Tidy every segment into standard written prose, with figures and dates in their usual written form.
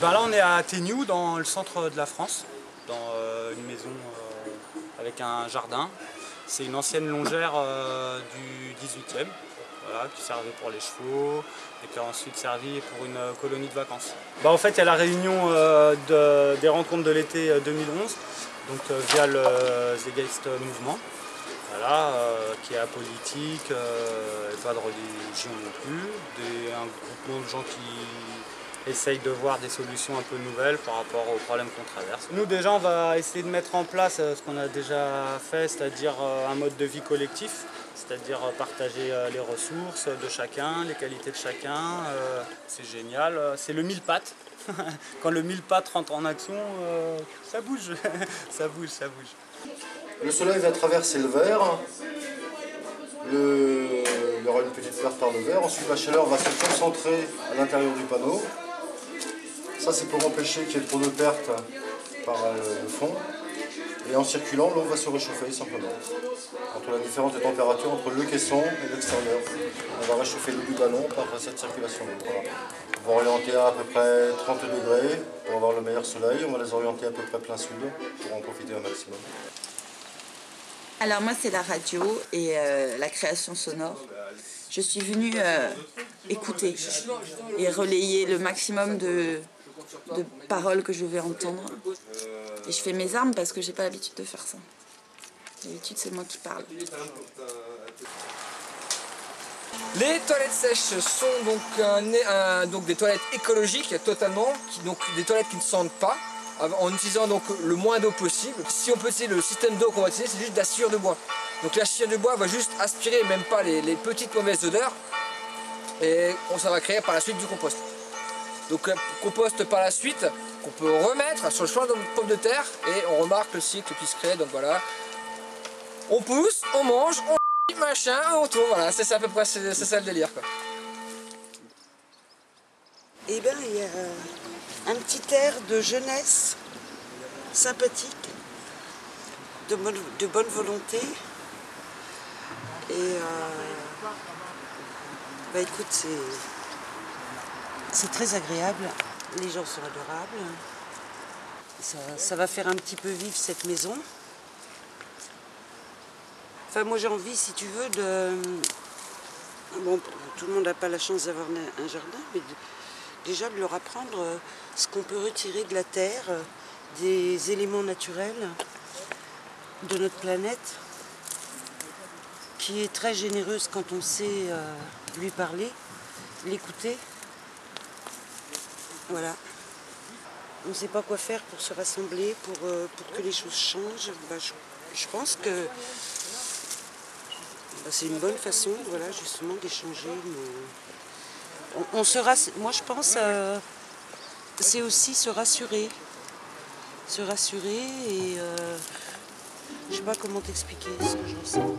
Ben là on est à Téniou, dans le centre de la France, dans une maison avec un jardin. C'est une ancienne longère du 18e, voilà, qui servait pour les chevaux et qui a ensuite servi pour une colonie de vacances. Ben, en fait il y a la réunion des rencontres de l'été 2011, donc via le Zeitgeist Mouvement. Voilà, qui est apolitique, pas de religion non plus, un groupement de gens qui essayent de voir des solutions un peu nouvelles par rapport aux problèmes qu'on traverse. Nous déjà on va essayer de mettre en place ce qu'on a déjà fait, c'est-à-dire un mode de vie collectif, c'est-à-dire partager les ressources de chacun, les qualités de chacun, c'est génial, c'est le mille pattes. Quand le mille pattes rentre en action, ça bouge, ça bouge, ça bouge. Le soleil va traverser le verre, il y aura une petite perte par le verre, ensuite la chaleur va se concentrer à l'intérieur du panneau. Ça c'est pour empêcher qu'il y ait trop de pertes par le fond. Et en circulant, l'eau va se réchauffer simplement. Entre la différence de température entre le caisson et l'extérieur. On va réchauffer l'eau du ballon par cette circulation d'eau. Voilà. On va orienter à peu près 30 degrés pour avoir le meilleur soleil. On va les orienter à peu près plein sud pour en profiter un maximum. Alors moi c'est la radio et la création sonore. Je suis venue écouter et relayer le maximum de paroles que je vais entendre. Et je fais mes armes parce que j'ai pas l'habitude de faire ça. D'habitude c'est moi qui parle. Les toilettes sèches sont donc des toilettes écologiques totalement, donc des toilettes qui ne sentent pas, en utilisant donc le moins d'eau possible. Si on peut utiliser le système d'eau qu'on va utiliser, c'est juste de la cire de bois. Donc la cire de bois va juste aspirer même pas les petites mauvaises odeurs et ça va créer par la suite du compost. Donc compost par la suite qu'on peut remettre sur le champ de pommes de terre et on remarque le cycle qui se crée. Donc voilà, on pousse, on mange, on machin, on tourne. Voilà, c'est ça à peu près, c'est ça le délire quoi. Eh bien, il y a un petit air de jeunesse sympathique, de bonne volonté. Et bah écoute, c'est très agréable. Les gens sont adorables. Ça va faire un petit peu vivre cette maison. Enfin, moi j'ai envie, si tu veux, de... Bon, tout le monde n'a pas la chance d'avoir un jardin, mais déjà de leur apprendre ce qu'on peut retirer de la terre, des éléments naturels de notre planète, qui est très généreuse quand on sait lui parler, l'écouter. Voilà. On ne sait pas quoi faire pour se rassembler, pour que les choses changent. Bah, je pense que c'est une bonne façon, voilà, justement, d'échanger. Moi, je pense c'est aussi se rassurer. Se rassurer et je ne sais pas comment t'expliquer ce que je ressens.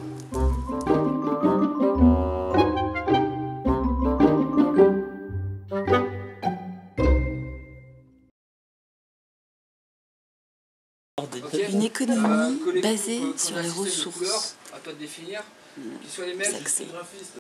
Une économie basée sur les ressources. À toi de définir, qu'ils soient les mêmes.